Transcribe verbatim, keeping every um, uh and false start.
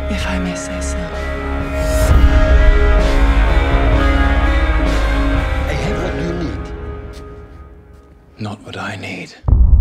if I may say so. I have what you need. Not what I need.